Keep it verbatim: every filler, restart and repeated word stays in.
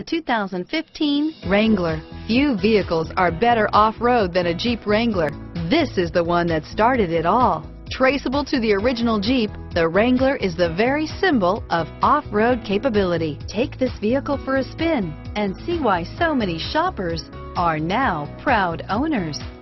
The two thousand fifteen Wrangler. Few vehicles are better off-road than a Jeep Wrangler. This is the one that started it all. Traceable to the original Jeep, the Wrangler is the very symbol of off-road capability. Take this vehicle for a spin and see why so many shoppers are now proud owners.